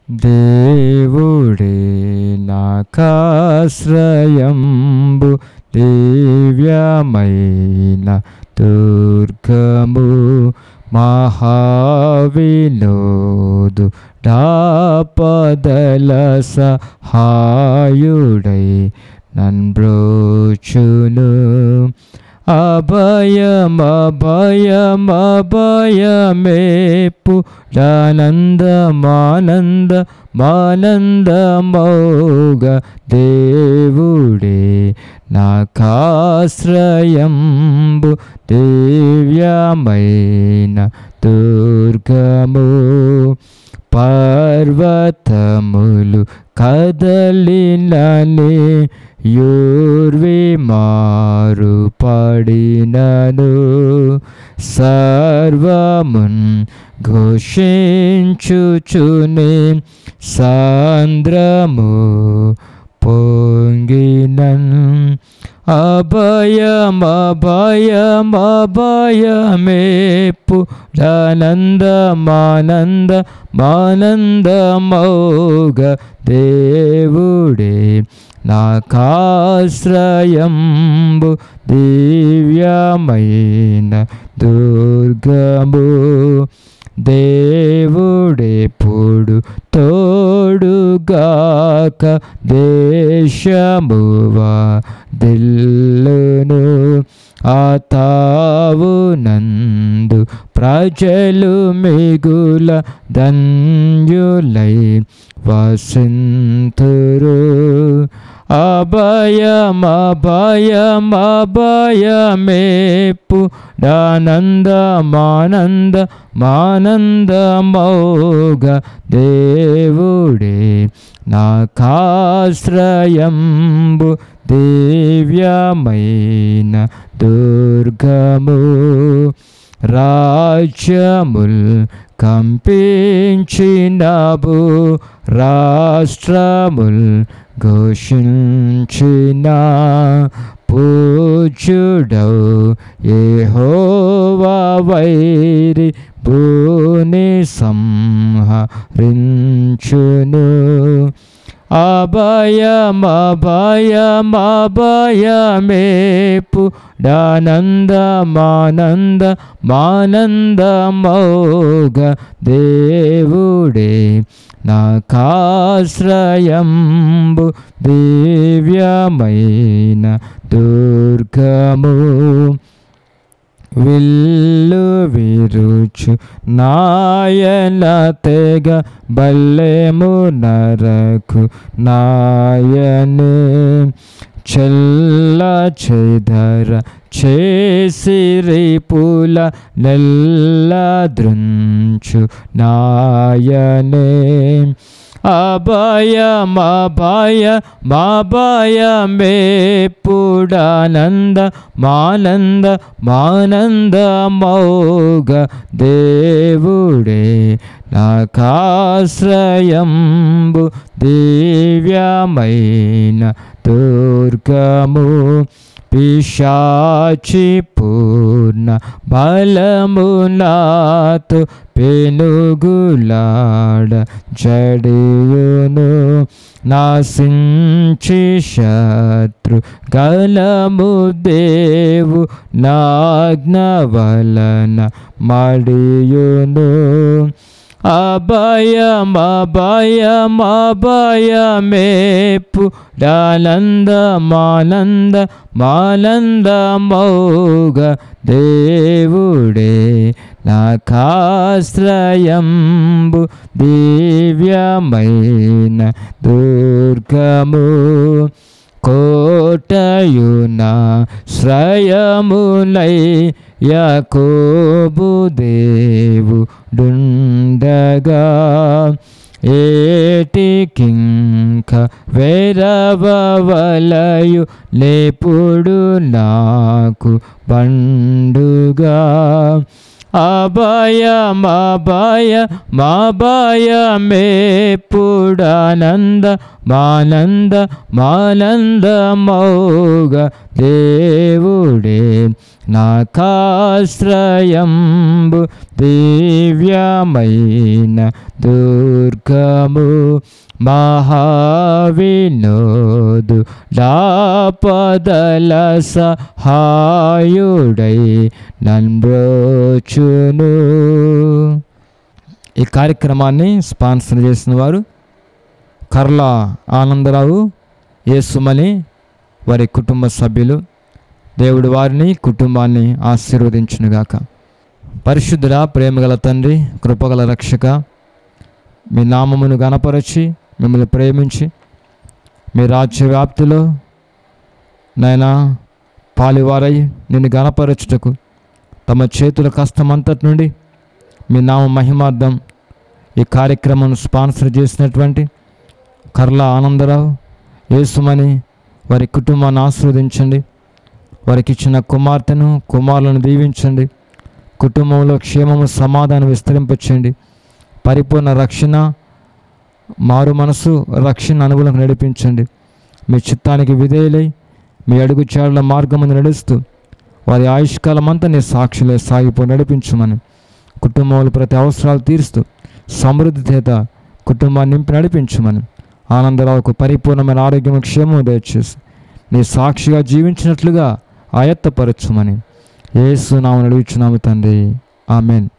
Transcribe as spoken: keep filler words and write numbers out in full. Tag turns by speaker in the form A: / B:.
A: దేవుడే నాకాశ్రయంబు దివ్యమైన దుర్గము మహావినోదు డాపదల సహాయుడై నన్బ్రోచును. అభయం అభయం అభయమేపు ఆనందమానంద మానందమౌగ దేవుడే నాకాశ్రయంబు దివ్యమైన దుర్గము. పర్వతములు కదలినని యూర్వి మారు పడినను సర్వమున్ ఘోషించుచునే సాంద్రము పొంగినన్. అభయం అభయం అభయమేపు ఆనందమానంద మానందమౌగ దేవుడే నాకాశ్రయంబు దివ్యమైన దుర్గము. దేవుడెప్పుడు తోడుగాక దేశమువా దిల్లును. ఆతావు నందు ప్రజలు మిగుల ధన్యులై వసింతురు. అభయం అభయం అభయమేపు ఆనందమానంద మానందమౌగ దేవుడే నాకాశ్రయంబు దివ్యమైన దుర్గము. రాజ్యముల్ కంపించినబు రాష్ట్రముల్ ఘోషించిన పూజ్యుడౌ యెహోవా వైరి భూని సంహరించును. అభయం అభయం అభయమేపు ఆనందమానంద మానందమౌగ దేవుడే నాకాశ్రయంబు దివ్యమైన దుర్గము. విల్లు విరుచు నాయన తెగ బల్లెము నరకు నాయనే చెల్ల చెదర చేసిరి పుల నెల్ల ద్రుంచు నాయనే. అభయం అభయం అభయమేపుడానంద మానంద మానందమౌగ దేవుడే నాకాశ్రయంబు దివ్యమైన దుర్గము. పిశాచి పూర్ణ బలమునాతో పెనుగులాడ జడియును. నాసించి శత్రు గలము దేవు నాజ్ఞ వలన మడియును. అభయం అభయం అభయమేపు ఆనందమానంద మానందమౌగ దేవుడే నాకాశ్రయంబు దివ్యమైన దుర్గము. కోటయున శ్రయములై యాకోబు దేవుడుండగా ఏటికింక వెరవలయు లేపుడు నాకు బండుగా. అభయం అభయమేపుడానంద మానంద మానందమౌగ దేవుడే నాకాశ్రయంబు దివ్యమైన దుర్గము మహావినోదు లాపదల సహాయుడై నన్బ్రోచును. ఈ కార్యక్రమాన్ని స్పాన్సర్ చేసిన వారు కర్ల ఆనందరావు, యేసుమణి, వారి కుటుంబ సభ్యులు. దేవుడు వారిని కుటుంబాన్ని ఆశీర్వదించునుగాక. పరిశుద్ధుడా, ప్రేమగల తండ్రి, కృపగల రక్షక, మీ నామమును గణపరచి మిమ్మల్ని ప్రేమించి మీ రాజ్య వ్యాప్తిలో నాయనా పాలివారై నిన్ను గణపరచుటకు తమ చేతుల కష్టమంతటి నుండి మీ నామ మహిమార్థం ఈ కార్యక్రమం స్పాన్సర్ చేసినటువంటి కర్ల ఆనందరావు, యేసుమణి, వారి కుటుంబాన్ని ఆశీర్వదించండి. వారికి ఇచ్చిన కుమార్తెను కుమారులను దీవించండి. కుటుంబంలో క్షేమము సమాధానం విస్తరింపచేయండి. పరిపూర్ణ రక్షణ, మారు మనసు రక్షణ అనుభవం నడిపించండి. మీ చిత్తానికి విధేయులై మీ అడుగు చాడుల మార్గమును నడుస్తూ వారి ఆయుష్కాలమంతా నీ సాక్షులే సాగిపో నడిపించమని, కుటుంబంలో ప్రతి అవసరాలు తీరుస్తూ సమృద్ధి చేత కుటుంబాన్ని నింపి నడిపించమని, ఆనందరావుకు పరిపూర్ణమైన ఆరోగ్యం క్షేమం దయచేసి నీ సాక్షిగా జీవించినట్లుగా ఆయత్తపరచుమని యేసు నామమున అడుగుచున్నాము తండ్రి. ఆమెన్.